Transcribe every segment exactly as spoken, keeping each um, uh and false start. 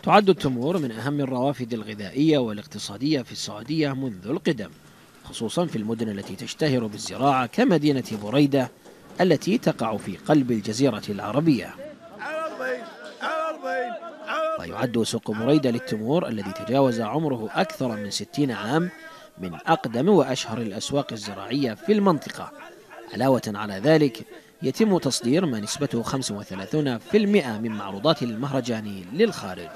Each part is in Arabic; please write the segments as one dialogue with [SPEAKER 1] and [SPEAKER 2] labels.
[SPEAKER 1] تعد التمور من أهم الروافد الغذائية والاقتصادية في السعودية منذ القدم، خصوصا في المدن التي تشتهر بالزراعة كمدينة بريدة التي تقع في قلب الجزيرة العربية. ويعد سوق بريدة للتمور الذي تجاوز عمره أكثر من ستين عام من أقدم وأشهر الأسواق الزراعية في المنطقة. علاوة على ذلك يتم تصدير ما نسبته خمسة وثلاثين بالمئة من معروضات المهرجان للخارج.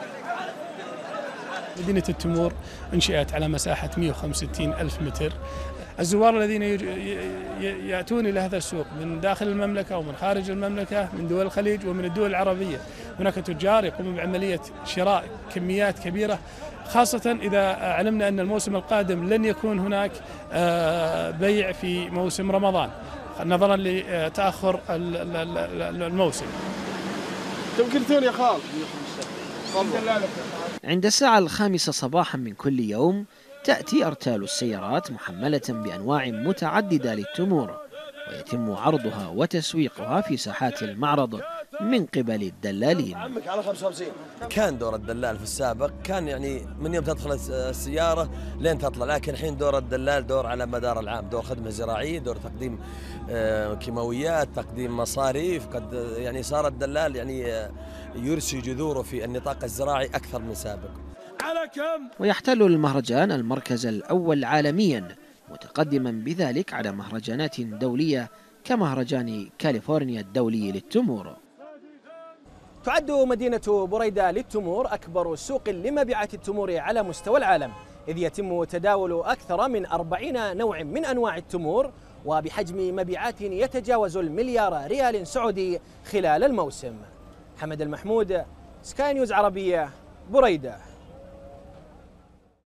[SPEAKER 2] مدينة التمور انشئت على مساحة مئة وخمسة وستين ألف متر. الزوار الذين يأتون إلى هذا السوق من داخل المملكة ومن خارج المملكة من دول الخليج ومن الدول العربية، هناك تجار يقومون بعملية شراء كميات كبيرة، خاصة إذا علمنا أن الموسم القادم لن يكون هناك بيع في موسم رمضان نظرا لتأخر الموسم.
[SPEAKER 3] تمكنتون يا خال.
[SPEAKER 1] عند الساعة الخامسة صباحا من كل يوم تأتي أرتال السيارات محملة بأنواع متعددة للتمور، ويتم عرضها وتسويقها في ساحات المعرض من قبل الدلالين.
[SPEAKER 4] كان دور الدلال في السابق كان يعني من يوم تدخل السيارة لين تطلع، لكن الحين دور الدلال دور على مدار العام، دور خدمة زراعية، دور تقديم كيماويات، تقديم مصاريف، قد يعني صار الدلال يعني يرسي جذوره في النطاق الزراعي أكثر من سابق.
[SPEAKER 1] ويحتل المهرجان المركز الأول عالميا، متقدما بذلك على مهرجانات دولية كمهرجان كاليفورنيا الدولي للتمور.
[SPEAKER 5] تعد مدينة بريدة للتمور أكبر سوق لمبيعات التمور على مستوى العالم، إذ يتم تداول أكثر من أربعين نوع من أنواع التمور، وبحجم مبيعات يتجاوز المليار ريال سعودي خلال الموسم. حمد المحمود، سكاي نيوز عربية، بريدة.